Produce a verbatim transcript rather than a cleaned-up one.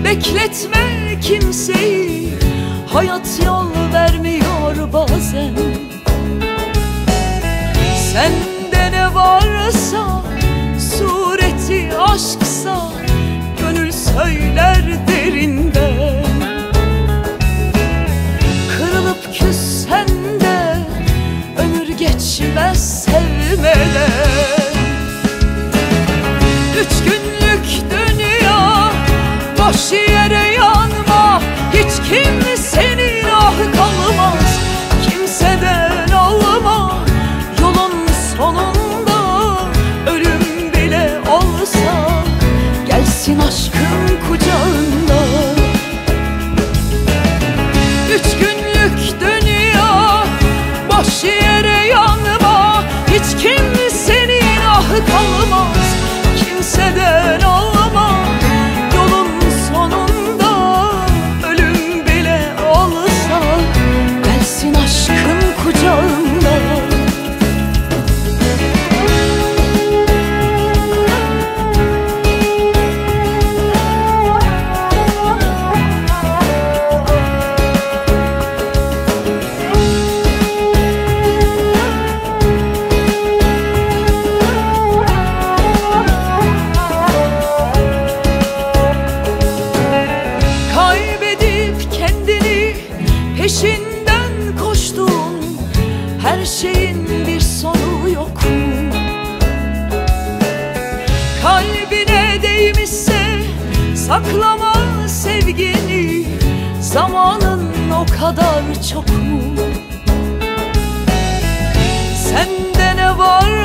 Bekletme kimseyi, hayat yol vermiyor bazen. Sende ne varsa, sureti aşksa, gönül söyler derinden. Kırılıp küssen de ömür geçmez sevmeden. Üç günlük dünya, boş yere yanma. Hiç kimsenin ahı kalmaz, kimseden alma. Yolun sonunda ölüm bile olsa, gelsin aşkın kucağında. Üç günlük dünya, boş yere yanma. Hiç kimsenin ahı kalmaz, kimseden alma. Yolun sonunda ölüm bile olsa, gelsin aşkın kucağında. Peşinden koştuğun her şeyin bir sonu yok mu? Kalbine değmişse saklama sevgini, zamanın o kadar çok mu? Sende ne var